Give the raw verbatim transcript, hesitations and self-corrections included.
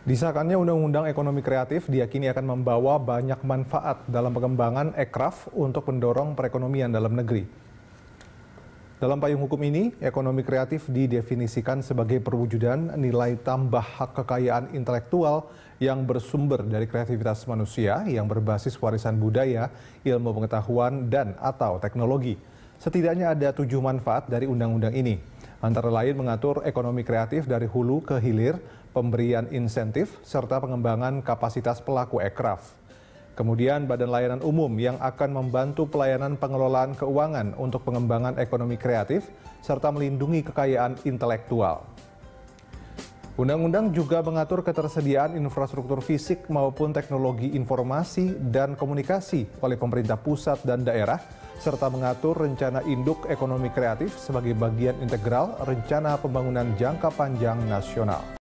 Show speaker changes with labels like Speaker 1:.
Speaker 1: Disahkannya Undang-Undang Ekonomi Kreatif diyakini akan membawa banyak manfaat dalam pengembangan ekraf untuk mendorong perekonomian dalam negeri. Dalam payung hukum ini, ekonomi kreatif didefinisikan sebagai perwujudan nilai tambah hak kekayaan intelektual yang bersumber dari kreativitas manusia yang berbasis warisan budaya, ilmu pengetahuan, dan atau teknologi. Setidaknya ada tujuh manfaat dari undang-undang ini. Antara lain mengatur ekonomi kreatif dari hulu ke hilir, pemberian insentif, serta pengembangan kapasitas pelaku ekraf. Kemudian Badan Layanan Umum yang akan membantu pelayanan pengelolaan keuangan untuk pengembangan ekonomi kreatif, serta melindungi kekayaan intelektual. Undang-undang juga mengatur ketersediaan infrastruktur fisik maupun teknologi informasi dan komunikasi oleh pemerintah pusat dan daerah, serta mengatur rencana induk ekonomi kreatif sebagai bagian integral rencana pembangunan jangka panjang nasional.